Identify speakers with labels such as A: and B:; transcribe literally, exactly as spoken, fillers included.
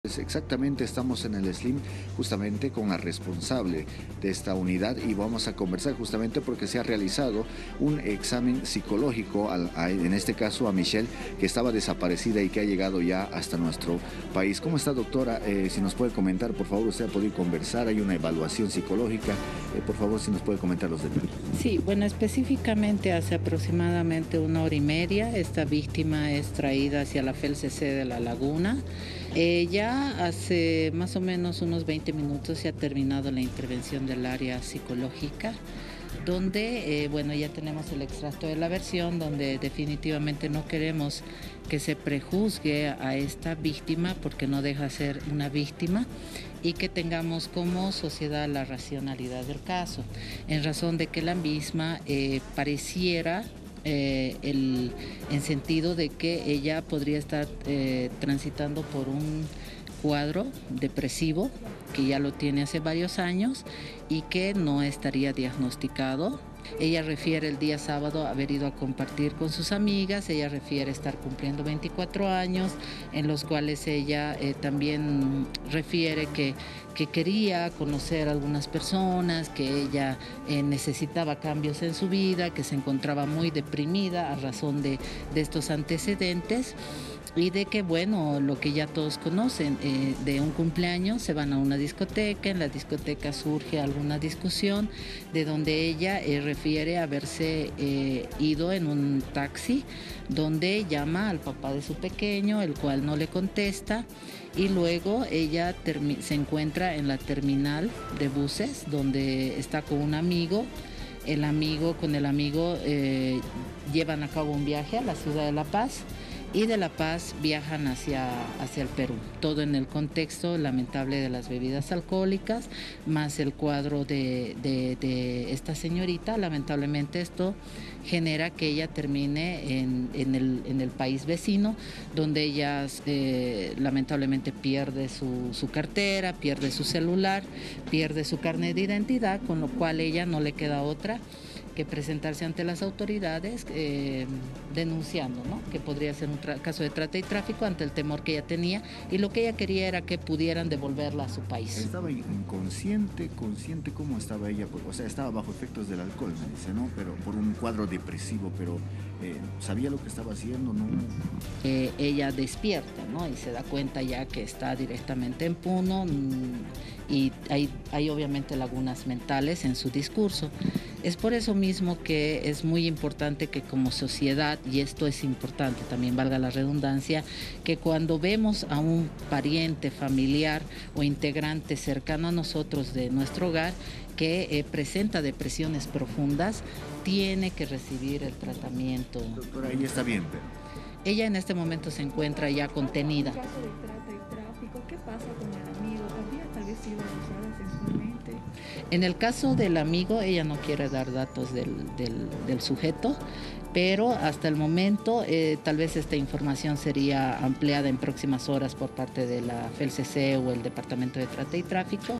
A: Pues exactamente, estamos en el SLIM justamente con la responsable de esta unidad y vamos a conversar justamente porque se ha realizado un examen psicológico, al, a, en este caso a Michelle, que estaba desaparecida y que ha llegado ya hasta nuestro país. ¿Cómo está, doctora? Eh, si nos puede comentar, por favor, usted ha podido conversar, hay una evaluación psicológica, eh, por favor, si nos puede comentar los detalles.
B: Sí, bueno, específicamente hace aproximadamente una hora y media, esta víctima es traída hacia la F E L C C de La Laguna. Eh, ya hace más o menos unos veinte minutos se ha terminado la intervención del área psicológica, donde, eh, bueno, ya tenemos el extracto de la versión, donde definitivamente no queremos que se prejuzgue a esta víctima, porque no deja de ser una víctima, y que tengamos como sociedad la racionalidad del caso, en razón de que la misma eh, pareciera Eh, el, en sentido de que ella podría estar eh, transitando por un cuadro depresivo que ya lo tiene hace varios años y que no estaría diagnosticado. Ella refiere el día sábado haber ido a compartir con sus amigas, ella refiere estar cumpliendo veinticuatro años, en los cuales ella eh, también refiere que, que quería conocer a algunas personas, que ella eh, necesitaba cambios en su vida, que se encontraba muy deprimida a razón de, de estos antecedentes. Y de que, bueno, lo que ya todos conocen, eh, de un cumpleaños se van a una discoteca, en la discoteca surge alguna discusión, de donde ella eh, refiere haberse eh, ido en un taxi, donde llama al papá de su pequeño, el cual no le contesta, y luego ella se encuentra en la terminal de buses, donde está con un amigo. El amigo, con el amigo eh, llevan a cabo un viaje a la ciudad de La Paz, y de La Paz viajan hacia, hacia el Perú. Todo en el contexto lamentable de las bebidas alcohólicas, más el cuadro de, de, de esta señorita. Lamentablemente esto genera que ella termine en, en, el, en el país vecino, donde ella eh, lamentablemente pierde su, su cartera, pierde su celular, pierde su carnet de identidad, con lo cual ella no le queda otra que presentarse ante las autoridades eh, denunciando, ¿no?, que podría ser un caso de trata y tráfico, ante el temor que ella tenía, y lo que ella quería era que pudieran devolverla a su país.
A: ¿Estaba inconsciente, consciente? ¿Cómo estaba ella? O sea, estaba bajo efectos del alcohol, me dice, ¿no? Pero por un cuadro depresivo, pero eh, ¿sabía lo que estaba haciendo? ¿No?
B: Eh, ella despierta, ¿no?, y se da cuenta ya que está directamente en Puno, y hay, hay obviamente lagunas mentales en su discurso. Es por eso mismo que es muy importante que como sociedad, y esto es importante, también valga la redundancia, que cuando vemos a un pariente, familiar o integrante cercano a nosotros de nuestro hogar que eh, presenta depresiones profundas, tiene que recibir el tratamiento.
A: Doctora, ella está bien, pero...
B: Ella en este momento se encuentra ya contenida.
C: En caso de trata y tráfico, ¿qué pasa con el amigo? ¿Habría tal vez sido abusada sexualmente?
B: En el caso del amigo, ella no quiere dar datos del, del, del sujeto, pero hasta el momento eh, tal vez esta información sería ampliada en próximas horas por parte de la F E L C C o el Departamento de Trata y Tráfico.